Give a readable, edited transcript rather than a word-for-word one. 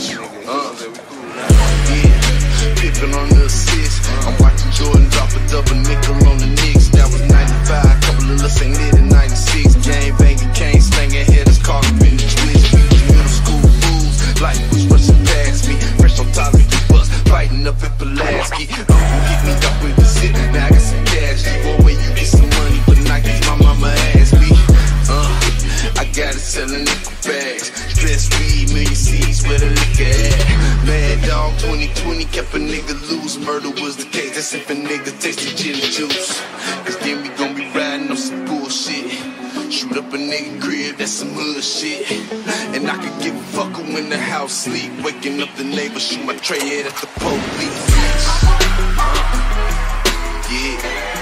Pippin' on the assist. I'm watching Jordan drop a double nickel on the Knicks. That was 95, couple of us ain't lit in 96. Game banging, cane slanging, headers caught up in the twist. We was middle school fools, life was rushing past me. Fresh on top of the bus, fighting up at Pulaski. Uncle hit me up with the sit, now I got some cash. Boy, where you get some money for Nikes, my mama asked me. I got it selling nickel bags. Stress weed, million C's where the liquor at. Mad dog 2020 kept a nigga loose. Murder was the case, that's if a nigga tasted gin and juice. Cause then we gon' be riding on some bullshit. Shoot up a nigga crib, that's some hood shit. And I could give a fuck who in the house sleep. Waking up the neighbors, shoot my tray head at the police. Yeah.